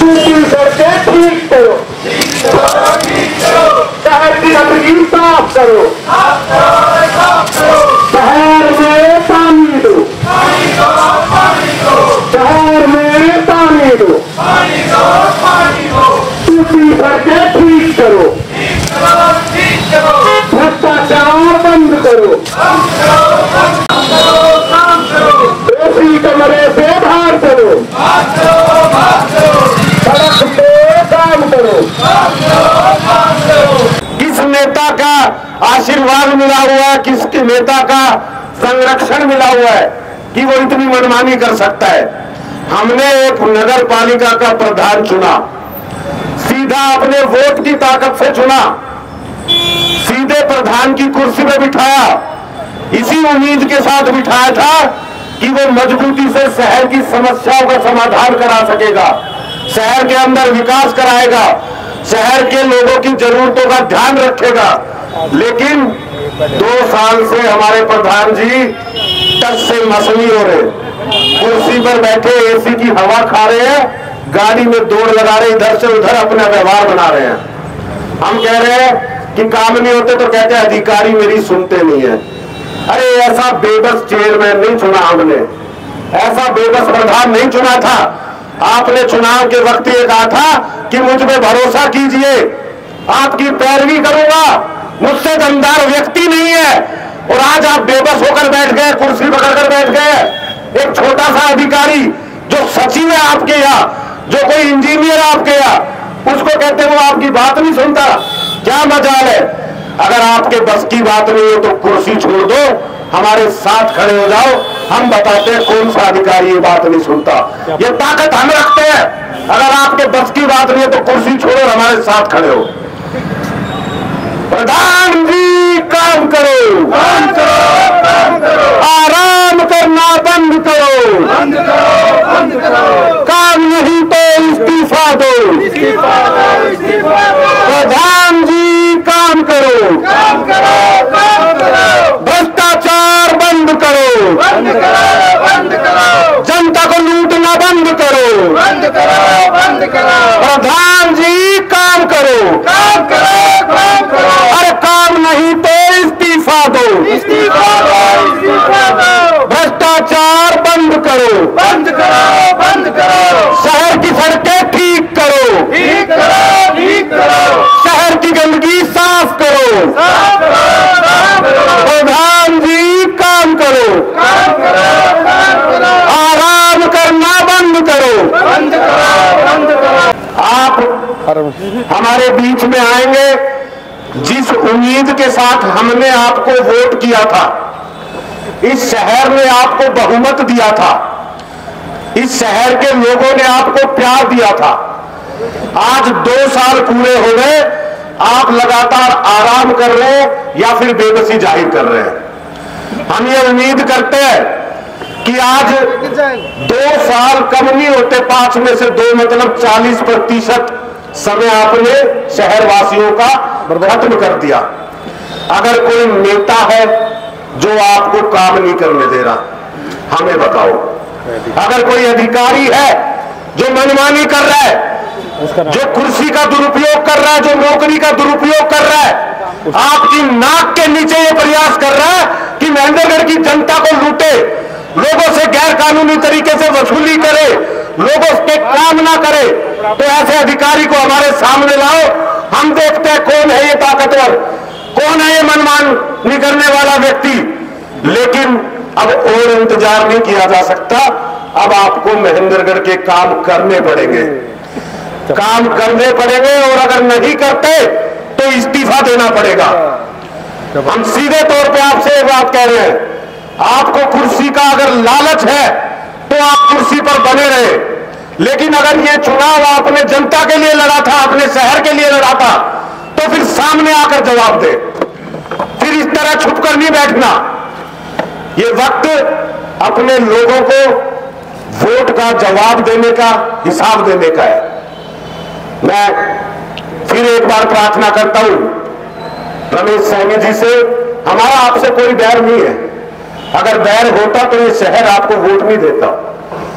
टूटी सड़कें ठीक करो, शहर की गंदगी साफ करो, शहर में पानी दो, शहर में पानी दो, टूटी सड़कें ठीक करो, भ्रष्टाचार बंद करो, एसी कमरे से बाहर करो, सड़क पे काम करो। किस नेता का आशीर्वाद मिला हुआ है, किसके नेता का संरक्षण मिला हुआ है कि वो इतनी मनमानी कर सकता है। हमने एक नगर पालिका का प्रधान चुना, सीधा अपने वोट की ताकत से चुना, सीधे प्रधान की कुर्सी में बिठाया, इसी उम्मीद के साथ बिठाया था कि वो मजबूती से शहर की समस्याओं का समाधान करा सकेगा, शहर के अंदर विकास कराएगा, शहर के लोगों की जरूरतों का ध्यान रखेगा। लेकिन 2 साल से हमारे प्रधान जी टस से मसली हो रहे, कुर्सी पर बैठे एसी की हवा खा रहे हैं, गाड़ी में दौड़ लगा रहे, इधर से उधर अपना व्यवहार बना रहे हैं। हम कह रहे हैं कि काम नहीं होते तो कहते हैं अधिकारी मेरी सुनते नहीं है। अरे ऐसा बेबस चेयरमैन नहीं चुना हमने, ऐसा बेबस प्रधान नहीं चुना था। आपने चुनाव के वक्त ये कहा था कि मुझ पे भरोसा कीजिए, आपकी पैरवी करूंगा, मुझसे दमदार व्यक्ति नहीं है। और आज आप बेबस होकर बैठ गए, कुर्सी पकड़कर बैठ गए। एक छोटा सा अधिकारी जो सचिव है आपके यहाँ, जो कोई इंजीनियर आपके यहाँ, उसको कहते वो आपकी बात नहीं सुनता। क्या मजाल है? अगर आपके बस की बात नहीं हो तो कुर्सी छोड़ दो, हमारे साथ खड़े हो जाओ, हम बताते हैं कौन सा अधिकारी ये बात नहीं सुनता। ये ताकत हम रखते हैं। अगर आपके बस की बात नहीं है तो कुर्सी छोड़ो, हमारे साथ खड़े हो। प्रधान जी काम करो, काम करो, काम करो, आराम करना बंद करो, बंद करो, बंद करो, काम नहीं तो इस्तीफा दो, इस्तीफा दो, इस्तीफा दो। प्रधान जी काम करो, काम करो, काम करो, भ्रष्टाचार बंद करो, बंद करो, बंद करो, जनता को लूटना बंद करो, बंद करो, बंद करो। प्रधान जी काम करो, काम करो, काम करो, अरे काम नहीं तो इस्तीफा दो, इस्तीफा दो, इस्तीफा दो। भ्रष्टाचार बंद करो, बंद करो, बंद करो। शहर की सड़कें ठीक करो, ठीक करो, ठीक करो। शहर की गंदगी साफ करो, साफ करो, साफ करो। प्रधान जी काम करो, काम करो, काम करो, आराम करना बंद करो, बंद करो, बंद करो। आप हमारे बीच में आएंगे जिस उम्मीद के साथ हमने आपको वोट किया था, इस शहर ने आपको बहुमत दिया था, इस शहर के लोगों ने आपको प्यार दिया था। आज 2 साल पूरे हो गए, आप लगातार आराम कर रहे हैं या फिर बेबसी जाहिर कर रहे हैं। हम ये उम्मीद करते हैं कि आज 2 साल कम नहीं होते, 5 में से 2 मतलब 40% समय आपने शहरवासियों का खत्म कर दिया। अगर कोई नेता है जो आपको काम नहीं करने दे रहा, हमें बताओ। अगर कोई अधिकारी है जो मनमानी कर रहा है, जो कुर्सी का दुरुपयोग कर रहा है, जो नौकरी का दुरुपयोग कर रहा है, आपकी नाक के नीचे ये प्रयास कर रहा है कि महेंद्रगढ़ की जनता को लूटे, लोगों से गैर कानूनी तरीके से वसूली करे, लोगों के काम ना करे, तो ऐसे अधिकारी को हमारे सामने लाओ, हम देखते हैं कौन है ये ताकतवर, कौन है ये मनमानी करने वाला व्यक्ति। लेकिन अब और इंतजार नहीं किया जा सकता, अब आपको महेंद्रगढ़ के काम करने पड़ेंगे, काम करने पड़ेंगे, और अगर नहीं करते तो इस्तीफा देना पड़ेगा। हम सीधे तौर पे आपसे एक बात कह रहे हैं, आपको कुर्सी का अगर लालच है तो आप कुर्सी पर बने रहे, लेकिन अगर ये चुनाव आपने जनता के लिए लड़ा था, अपने शहर के लिए लड़ा था, तो फिर सामने आकर जवाब दे, फिर इस तरह छुप कर नहीं बैठना। ये वक्त अपने लोगों को वोट का जवाब देने का, हिसाब देने का है। मैं फिर एक बार प्रार्थना करता हूं रमेश सैनी जी से, हमारा आपसे कोई बैर नहीं है, अगर बैर होता तो ये शहर आपको वोट नहीं देता,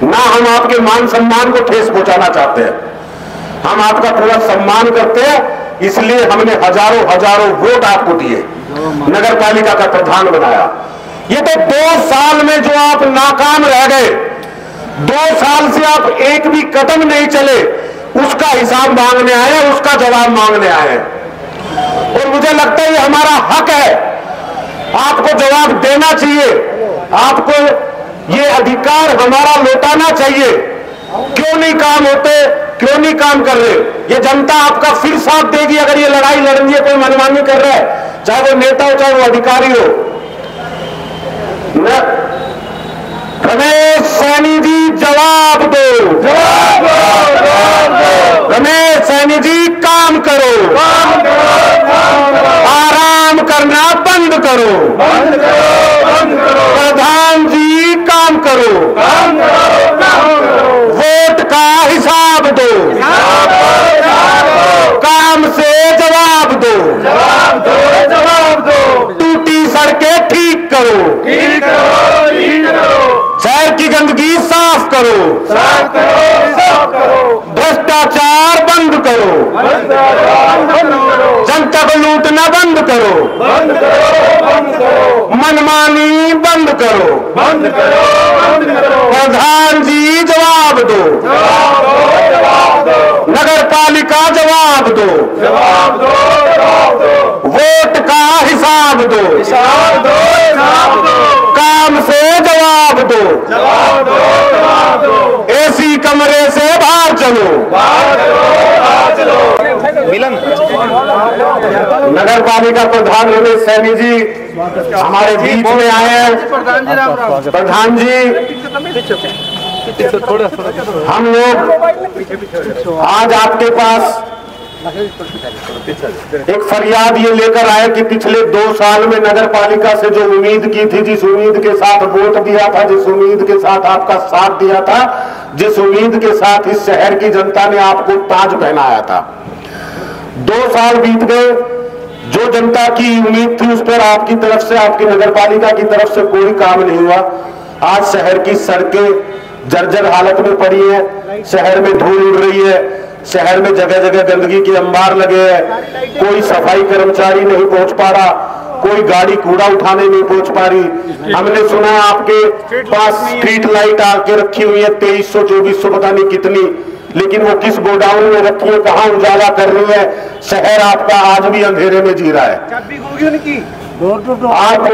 ना हम आपके मान सम्मान को ठेस पहुंचाना चाहते हैं। हम आपका पूरा सम्मान करते हैं, इसलिए हमने हजारों हजारों वोट आपको दिए, नगर पालिका का प्रधान बनाया। ये तो 2 साल में जो आप नाकाम रह गए, 2 साल से आप एक भी कदम नहीं चले, उसका हिसाब मांगने आए, उसका जवाब मांगने आए। और मुझे लगता है ये हमारा हक है, आपको जवाब देना चाहिए, आपको ये अधिकार हमारा लौटाना चाहिए। क्यों नहीं काम होते, क्यों नहीं काम कर रहे? ये जनता आपका फिर साथ देगी अगर ये लड़ाई लड़ रही है, कोई मनमानी कर रहा है, चाहे वो नेता हो चाहे वो अधिकारी हो। रमेश सैनी जी जवाब दो, जवाब दो। रमेश सैनी जी काम करो, आराम करना बंद करो, प्रधान जी काम करो, वोट का हिसाब दो, काम से जवाब दो, टूटी सड़कें ठीक करो, शहर की गंदगी साफ करो, भ्रष्टाचार बंद करो, जनता को लूटना बंद करो, मनमानी बंद करो, प्रधान जी जवाब दो, नगर पालिका जवाब दो, वोट का हिसाब दो, काम से जवाब दो, एसी कमरे से बाहर चलो, मिलन। नगर पालिका प्रधान रमेश सैनी जी हमारे बीच में आए हैं। प्रधान जी, हम लोग आज आपके पास एक फरियाद ये लेकर आए कि पिछले 2 साल में नगर पालिका से जो उम्मीद की थी, जिस उम्मीद के साथ वोट दिया था, जिस उम्मीद के साथ आपका साथ दिया था, जिस उम्मीद के साथ इस शहर की जनता ने आपको ताज पहनाया था, 2 साल बीत गए। जो जनता की उम्मीद थी उस पर आपकी तरफ से, आपकी नगर पालिका की तरफ से कोई काम नहीं हुआ। आज शहर की सड़कें जर्जर हालत में पड़ी है, शहर में धूल उड़ रही है, शहर में जगह जगह गंदगी के अंबार लगे हैं, कोई सफाई कर्मचारी नहीं पहुंच पा रहा, कोई गाड़ी कूड़ा उठाने नहीं पहुंच पा रही। हमने सुना आपके पास स्ट्रीट लाइट आके रखी हुई है 2300 2400 पता नहीं कितनी, लेकिन वो किस गोडाउन में रखी है, कहां उजाला कर रही है? शहर आपका आज भी अंधेरे में जी रहा है। आप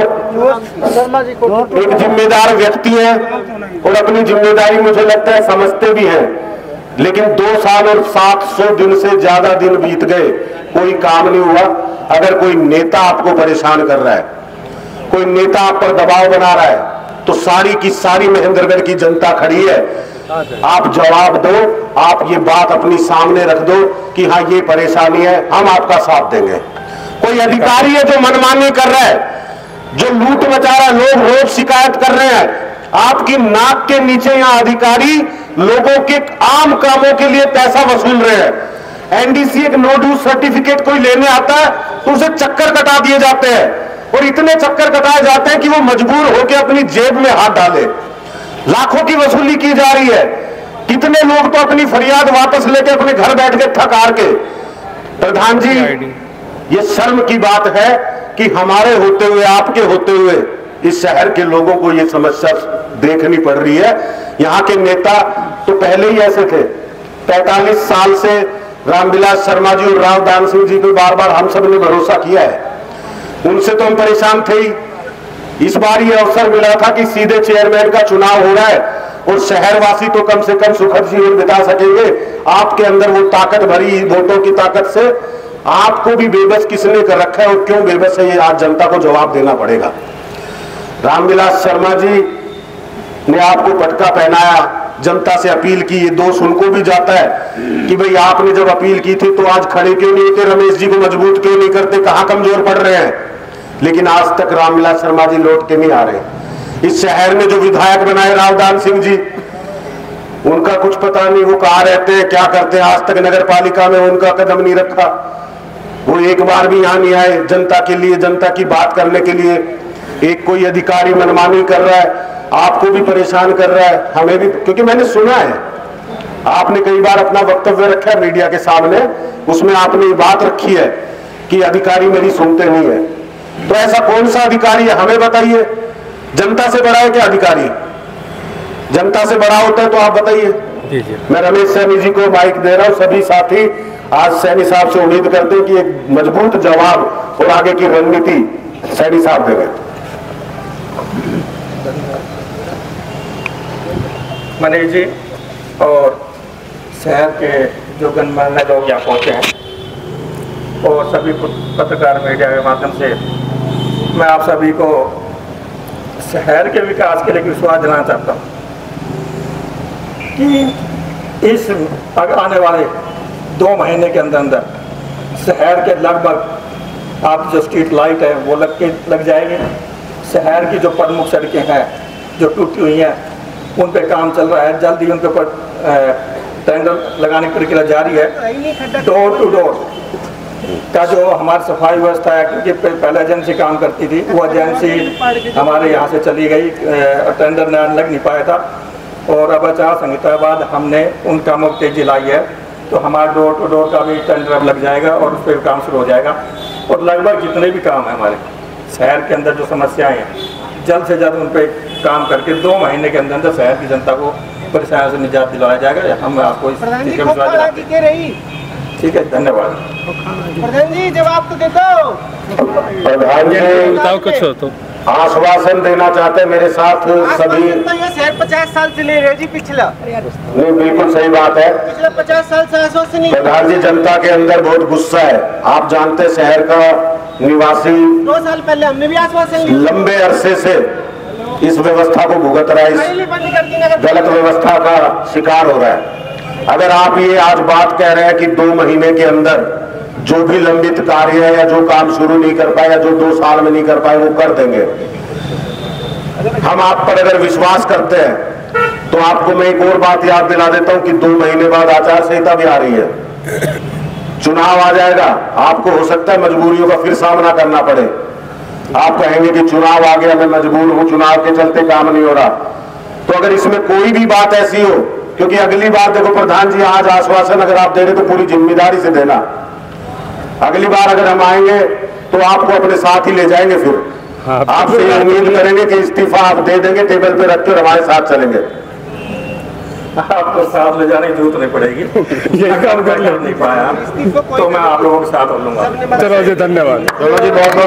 एक जिम्मेदार व्यक्ति हैं और अपनी जिम्मेदारी मुझे लगता है समझते भी हैं, लेकिन 2 साल और 700 दिन से ज्यादा दिन बीत गए, कोई काम नहीं हुआ। अगर कोई नेता आपको परेशान कर रहा है, कोई नेता आप पर दबाव बना रहा है, तो सारी की सारी महेंद्रगढ़ की जनता खड़ी है। आप जवाब दो, आप ये बात अपनी सामने रख दो कि हाँ ये परेशानी है, हम आपका साथ देंगे। कोई अधिकारी है जो मनमानी कर रहा है, जो लूट मचा रहा है, लोग रोज शिकायत कर रहे हैं, आपकी नाक के नीचे यहाँ अधिकारी लोगों के आम कामों के लिए पैसा वसूल रहे हैं। एनडीसी एक नो ड्यूज सर्टिफिकेट कोई लेने आता है तो उसे चक्कर कटा दिए जाते हैं, और इतने चक्कर कटाए जाते हैं कि वो मजबूर होकर अपनी जेब में हाथ डाले। लाखों की वसूली की जा रही है। कितने लोग तो अपनी फरियाद वापस लेके अपने घर बैठ के थक हार के। प्रधान जी, ये शर्म की बात है कि हमारे होते हुए, आपके होते हुए इस शहर के लोगों को ये समस्या देखनी पड़ रही है। यहाँ के नेता तो पहले ही ऐसे थे। 45 साल से रामविलास शर्मा जी और राव दान सिंह जी पे बार बार हम सब ने भरोसा किया है, उनसे तो हम परेशान थे ही। इस बार ये अवसर मिला था कि सीधे चेयरमैन का चुनाव हो रहा है और शहरवासी तो कम से कम सुखद जीवन बिता सकेंगे। आपके अंदर वो ताकत भरी वोटों की ताकत से आपको भी बेबस किसने कर रखा है और क्यों बेबस है, ये आज जनता को जवाब देना पड़ेगा। रामविलास शर्मा जी ने आपको पटका पहनाया, जनता से अपील की, ये दोष उनको भी जाता है कि भाई आपने जब अपील की थी तो आज खड़े क्यों नहीं होते, रमेश जी को मजबूत क्यों नहीं करते, कहां कमजोर पड़ रहे हैं। लेकिन आज तक रामविलास शर्मा जी लौट के नहीं आ रहे। इस शहर में जो विधायक बनाए रावदान सिंह जी, उनका कुछ पता नहीं, वो कहाँ रहते हैं, क्या करते हैं। आज तक नगर पालिका में उनका कदम नहीं रखा, वो एक बार भी यहाँ नहीं आए जनता के लिए, जनता की बात करने के लिए। एक कोई अधिकारी मनमानी कर रहा है, आपको भी परेशान कर रहा है, हमें भी, क्योंकि मैंने सुना है आपने कई बार अपना वक्तव्य रखा है मीडिया के सामने, उसमें आपने ये बात रखी है कि अधिकारी मेरी सुनते नहीं है। तो ऐसा कौन सा अधिकारी है, हमें बताइए। जनता से बड़ा है क्या अधिकारी? जनता से बड़ा होता है तो आप बताइए। मैं रमेश सैनी जी को माइक दे रहा हूं। सभी साथी आज सैनी साहब से उम्मीद करते हैं कि एक मजबूत जवाब और आगे की रणनीति सैनी साहब देंगे। मनीष जी और शहर के जो गणमान्य लोग यहाँ पहुँचे हैं और सभी पत्रकार मीडिया के माध्यम से मैं आप सभी को शहर के विकास के लिए विश्वास दिलाना चाहता हूँ कि इस आने वाले 2 महीने के अंदर अंदर शहर के लगभग आप जो स्ट्रीट लाइट है वो लग जाएगी। शहर की जो प्रमुख सड़कें हैं जो टूटी हुई हैं उन पे काम चल रहा है, जल्द ही उन पे टेंडर लगाने की प्रक्रिया जारी है। डोर टू डोर का जो हमारी सफाई व्यवस्था है, क्योंकि पहले एजेंसी काम करती थी, वो एजेंसी हमारे यहाँ से चली गई, टेंडर लग नहीं पाया था और अब आचार संहिता के बाद हमने उन कामों की तेजी लाई है। तो हमारा डोर टू डोर का भी टेंडर अब लग जाएगा और उस पर काम शुरू हो जाएगा। और लगभग जितने भी काम हैं हमारे शहर के अंदर जो समस्याएं हैं जल्द से जल्द उन पर काम करके 2 महीने के अंदर अंदर शहर की जनता को परेशानियों से निजात दिलाया जाएगा। हम आपको ठीक है, धन्यवाद। प्रधान जी जवाब तो दे दो। प्रधान जी बताओ कुछ हो तो। आश्वासन देना चाहते हैं मेरे साथ सभी। ये शहर 50 साल से ले रहे जी, पिछला नहीं, बिल्कुल सही बात है। पिछले 50 साल से आश्वासन नहीं। प्रधान जी जनता के अंदर बहुत गुस्सा है। आप जानते हैं शहर का निवासी 2 साल पहले हमने भी आश्वासन लिया, लंबे अरसे से इस व्यवस्था को भुगत रहा है, इस गलत व्यवस्था का शिकार हो रहा है। अगर आप ये आज बात कह रहे हैं कि 2 महीने के अंदर जो भी लंबित कार्य है या जो काम शुरू नहीं कर पाए या जो 2 साल में नहीं कर पाए वो कर देंगे। हम आप पर अगर विश्वास करते हैं तो आपको मैं एक और बात याद दिला देता हूं कि 2 महीने बाद आचार संहिता भी आ रही है, चुनाव आ जाएगा। आपको हो सकता है मजबूरियों का फिर सामना करना पड़े। आप कहेंगे कि चुनाव आ गया, मैं मजबूर हूं, चुनाव के चलते काम नहीं हो रहा। तो अगर इसमें कोई भी बात ऐसी हो, क्योंकि अगली बार देखो प्रधान जी, आज आश्वासन अगर आप दे रहे तो पूरी जिम्मेदारी से देना। अगली बार अगर हम आएंगे तो आपको अपने साथ ही ले जाएंगे, फिर आपसे ये उम्मीद करेंगे कि इस्तीफा आप दे देंगे, टेबल पे रख कर हमारे साथ चलेंगे। आपको साथ ले जाने की जरूरत नहीं पड़ेगी। ये काम कर नहीं पाया तो मैं आप लोगों के साथ लूंगा। चलो जी, धन्यवाद। चलो जी, बहुत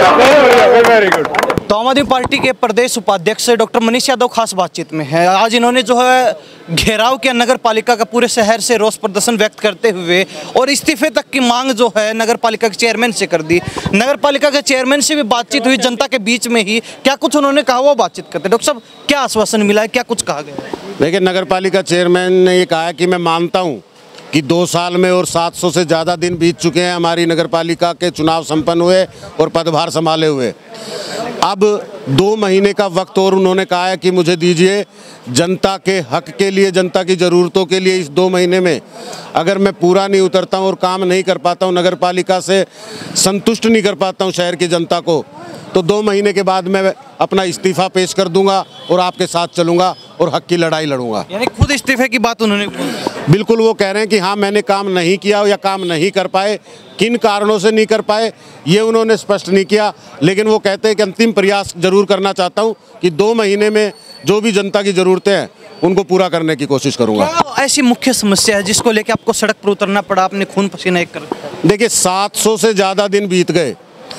बहुत वेरी गुड। तो आम आदमी पार्टी के प्रदेश उपाध्यक्ष डॉक्टर मनीष यादव खास बातचीत में है। आज इन्होंने जो है घेराव किया नगर पालिका का पूरे शहर से, रोष प्रदर्शन व्यक्त करते हुए और इस्तीफे तक की मांग जो है नगर पालिका के चेयरमैन से कर दी। नगर पालिका के चेयरमैन से भी बातचीत हुई जनता के बीच में ही, क्या कुछ उन्होंने कहा वो बातचीत करते। डॉक्टर साहब, क्या आश्वासन मिला है, क्या कुछ कहा गया? देखिए, नगर पालिका चेयरमैन ने ये कहा कि मैं मानता हूँ कि 2 साल में और 700 से ज़्यादा दिन बीत चुके हैं हमारी नगर पालिका के चुनाव संपन्न हुए और पदभार संभाले हुए। अब 2 महीने का वक्त और उन्होंने कहा है कि मुझे दीजिए, जनता के हक के लिए, जनता की ज़रूरतों के लिए इस 2 महीने में अगर मैं पूरा नहीं उतरता हूँ और काम नहीं कर पाता हूँ, नगर पालिका से संतुष्ट नहीं कर पाता हूँ शहर की जनता को, तो 2 महीने के बाद मैं अपना इस्तीफा पेश कर दूंगा और आपके साथ चलूंगा और हक की लड़ाई लड़ूंगा। यानी खुद इस्तीफे की बात उन्होंने बिल्कुल, वो कह रहे हैं कि हाँ, मैंने काम नहीं किया या काम नहीं कर पाए, किन कारणों से नहीं कर पाए ये उन्होंने स्पष्ट नहीं किया, लेकिन वो कहते हैं कि अंतिम प्रयास जरूर करना चाहता हूँ कि 2 महीने में जो भी जनता की ज़रूरतें हैं उनको पूरा करने की कोशिश करूँगा। ऐसी मुख्य समस्या है जिसको लेकर आपको सड़क पर उतरना पड़ा, आपने खून पसीना एक कर? देखिए, 700 से ज़्यादा दिन बीत गए,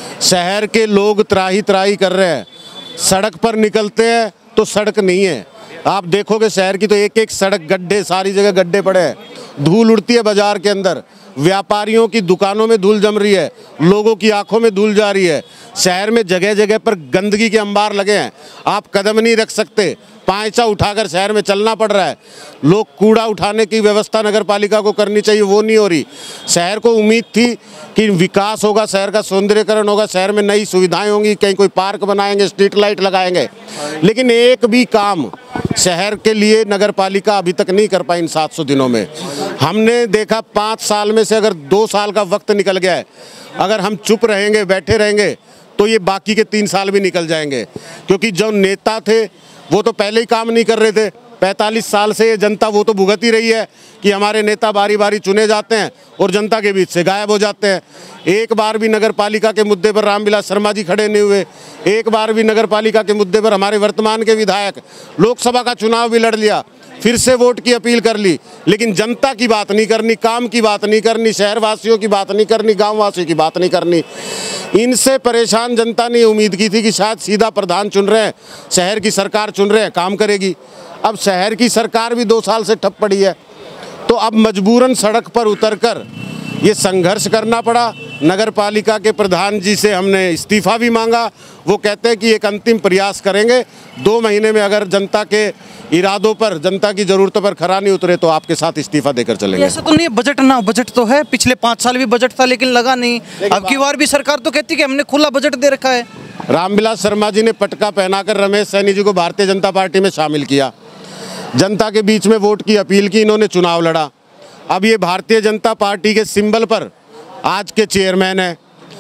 शहर के लोग त्राही त्राही कर रहे हैं, सड़क पर निकलते हैं तो सड़क नहीं है। आप देखोगे शहर की तो एक एक सड़क गड्ढे, सारी जगह गड्ढे पड़े हैं, धूल उड़ती है बाजार के अंदर, व्यापारियों की दुकानों में धूल जम रही है, लोगों की आंखों में धूल जा रही है, शहर में जगह जगह पर गंदगी के अंबार लगे हैं, आप कदम नहीं रख सकते, पांचा उठाकर शहर में चलना पड़ रहा है। लोग कूड़ा उठाने की व्यवस्था नगर पालिका को करनी चाहिए, वो नहीं हो रही। शहर को उम्मीद थी कि विकास होगा, शहर का सौंदर्यकरण होगा, शहर में नई सुविधाएं होंगी, कहीं कोई पार्क बनाएंगे, स्ट्रीट लाइट लगाएंगे, लेकिन एक भी काम शहर के लिए नगर पालिका अभी तक नहीं कर पाई इन 700 दिनों में। हमने देखा 5 साल में से अगर 2 साल का वक्त निकल गया है, अगर हम चुप रहेंगे, बैठे रहेंगे, तो ये बाकी के 3 साल भी निकल जाएंगे, क्योंकि जो नेता थे वो तो पहले ही काम नहीं कर रहे थे। 45 साल से ये जनता वो तो भुगत ही रही है कि हमारे नेता बारी बारी चुने जाते हैं और जनता के बीच से गायब हो जाते हैं। एक बार भी नगर पालिका के मुद्दे पर रामविलास शर्मा जी खड़े नहीं हुए। एक बार भी नगर पालिका के मुद्दे पर हमारे वर्तमान के विधायक, लोकसभा का चुनाव भी लड़ लिया, फिर से वोट की अपील कर ली, लेकिन जनता की बात नहीं करनी, काम की बात नहीं करनी, शहर वासियों की बात नहीं करनी, गाँव वासियों की बात नहीं करनी। इनसे परेशान जनता ने उम्मीद की थी कि शायद सीधा प्रधान चुन रहे हैं, शहर की सरकार चुन रहे हैं, काम करेगी। अब शहर की सरकार भी 2 साल से ठप पड़ी है, तो अब मजबूरन सड़क पर उतरकर ये संघर्ष करना पड़ा। नगर पालिका के प्रधान जी से हमने इस्तीफ़ा भी मांगा। वो कहते हैं कि एक अंतिम प्रयास करेंगे, 2 महीने में अगर जनता के इरादों पर, जनता की ज़रूरतों पर खरा नहीं उतरे तो आपके साथ इस्तीफ़ा देकर चलेंगे। ऐसा तो नहीं, बजट ना, बजट तो है, पिछले 5 साल भी बजट था लेकिन लगा नहीं। अब की बार भी सरकार तो कहती कि हमने खुला बजट दे रखा है। रामविलास शर्मा जी ने पटका पहनाकर रमेश सैनी जी को भारतीय जनता पार्टी में शामिल किया, जनता के बीच में वोट की अपील की, इन्होंने चुनाव लड़ा। अब ये भारतीय जनता पार्टी के सिंबल पर आज के चेयरमैन हैं।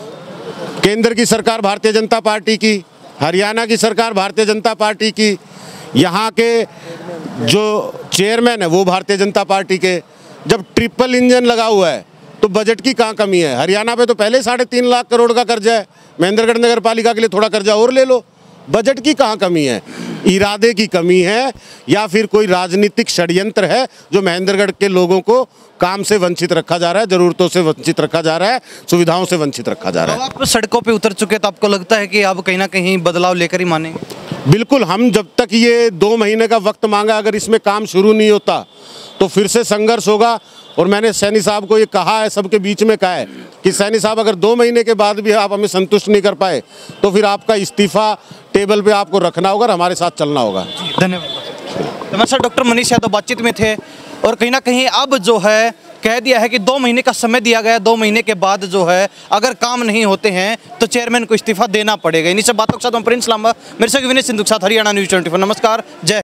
केंद्र की सरकार भारतीय जनता पार्टी की, हरियाणा की सरकार भारतीय जनता पार्टी की, यहाँ के जो चेयरमैन है वो भारतीय जनता पार्टी के। जब ट्रिपल इंजन लगा हुआ है तो बजट की कहाँ कमी है? हरियाणा पे तो पहले 3.5 लाख करोड़ का कर्जा है, महेंद्रगढ़ नगर पालिका के लिए थोड़ा कर्जा और ले लो। बजट की कहाँ कमी है? इरादे की कमी है या फिर कोई राजनीतिक षड्यंत्र है जो महेंद्रगढ़ के लोगों को काम से वंचित रखा जा रहा है, ज़रूरतों से वंचित रखा जा रहा है, सुविधाओं से वंचित रखा जा रहा है। आप सड़कों पे उतर चुके तो आपको लगता है कि अब कहीं ना कहीं बदलाव लेकर ही मानेंगे? बिल्कुल, हम जब तक ये 2 महीने का वक्त मांगा, अगर इसमें काम शुरू नहीं होता तो फिर से संघर्ष होगा। और मैंने सैनी साहब को ये कहा है, सबके बीच में कहा है कि सैनी साहब अगर 2 महीने के बाद भी आप हमें संतुष्ट नहीं कर पाए तो फिर आपका इस्तीफ़ा टेबल पे आपको रखना होगा और हमारे साथ चलना होगा। धन्यवाद। हमारे साथ डॉक्टर मनीष यादव बातचीत में थे और कहीं ना कहीं अब जो है कह दिया है कि 2 महीने का समय दिया गया है, 2 महीने के बाद जो है अगर काम नहीं होते हैं तो चेयरमैन को इस्तीफा देना पड़ेगा। इन्हीं सब बातों के साथ मैं प्रिंस लांबा, मेरे से विनय सिंधु के साथ हरियाणा न्यूज़ 24। नमस्कार, जय।